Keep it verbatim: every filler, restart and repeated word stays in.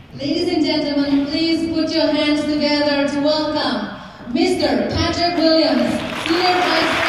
Ladies and gentlemen, please put your hands together to welcome Mister Patrick Williams, Senior Vice